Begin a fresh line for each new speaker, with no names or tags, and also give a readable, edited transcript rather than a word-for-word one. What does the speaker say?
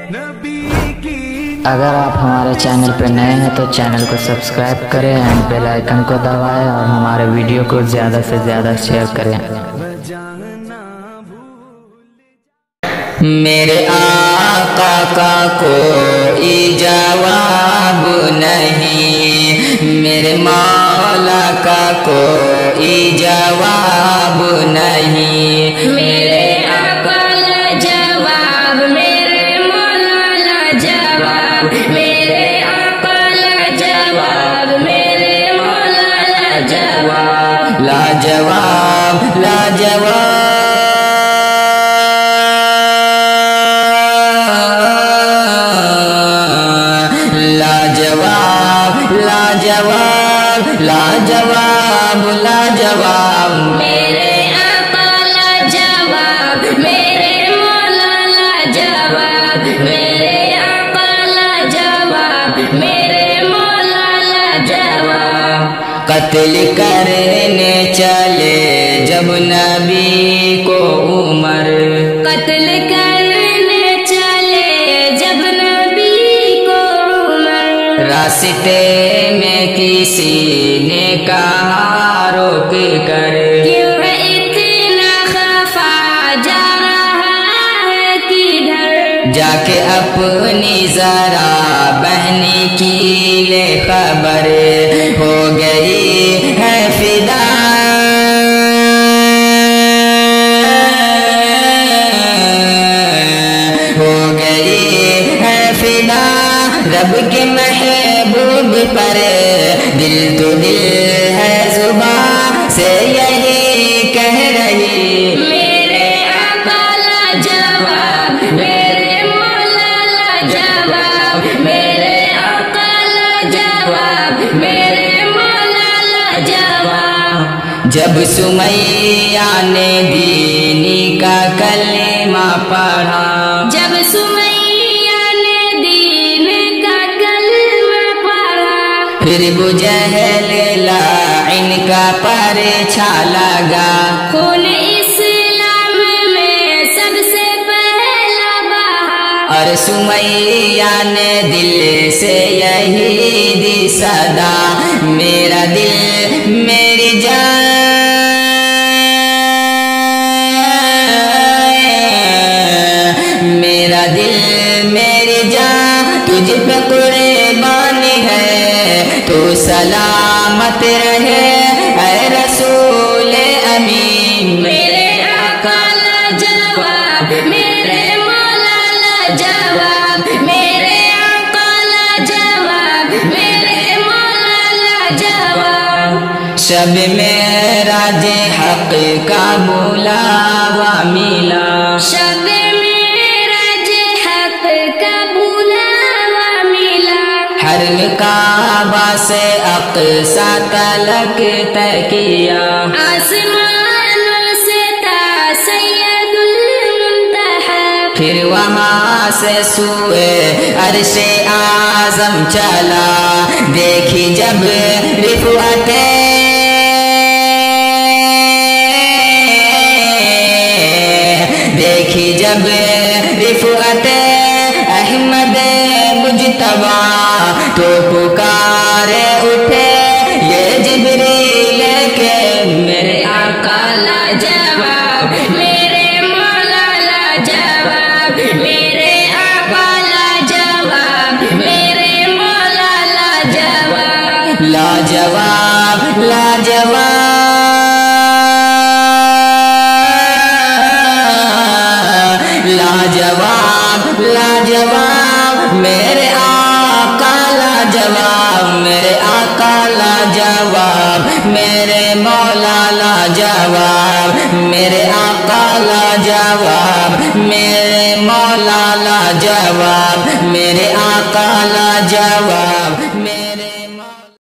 अगर आप हमारे चैनल पर नए हैं तो चैनल को सब्सक्राइब करें एंड बेल आइकन को दबाएं और हमारे वीडियो को ज़्यादा से ज़्यादा शेयर करें।
मेरे आका का कोई जवाब नहीं, मेरे मौला का कोई जवाब नहीं। मेरे आका ला जवाब, मेरे मौला ला जवाब, मेरे आका ला जवाब, मेरे मौला ला जवाब, ला जवाब, ला जवाब। लाजवाब लाजवाब मेरे आका लाजवाब, मेरे मौला लाजवाब, मेरे आका लाजवाब, मेरे मौला लाजवाब। कत्ल करने चले जब नबी को उमर, कत्ल करने चले जब नबी को उमर। रास्ते में किसी ने कहा रोक कर, क्यों है इतना खफा, जा रहा है किधर? जाके अपनी जरा बहनी की ले खबर, हो गई है फिदा, हो गई है फिदा रब के महबूब पर। दिल तो दिल है, जुबां से यही कह रही, मेरे आका लाजवाब, मेरे मौला लाजवाब, मेरे आका लाजवाब, मेरे मौला लाजवाब। जब सुमैया ने दीनी का कलेमा पढ़ा, जब सुमैया ने दीन का कलेमा पढ़ा, फिर वो जहल इनका परछा लगा। खून इस्लाम में सबसे पहला बहा, और सुमैया ने दिल से यही दी सदा, मेरा दिल मेरी जान, मेरा दिल मेरी जान तुझ पे कुर्बानी है, तू सलामत रहे ऐ रसूल अमीन। मेरे आका लाजवाब, मेरे मौला लाजवाब, मेरे आका लाजवाब, मेरे मौला लाजवाब। शब मेराज हक का बुलावा मिला, शब मेराज हक का बुलावा मिला। हरम काबा से अक़सा तलक तय किया, आसमानों से ता सैयदुल मुंतहा। फिर वहाँ से सूए अर्शे आज़म चला, देखी जब रिफ़अते, देखी जब रिफ़अते अहमद मुज्तबा, तो पुकारे उठे ये जिब्रील के, मेरे आका लाजवाब, मेरे मौला लाजवाब, मेरे आका लाजवाब, मेरे मौला लाजवाब, लाजवाब लाजवाब लाजवाब लाजवाब मेरे आका लाजवाब, मेरे आका लाजवाब, मेरे मौला लाजवाब, मेरे आका लाजवाब, मेरे मौला लाजवाब, मेरे आका लाजवाब।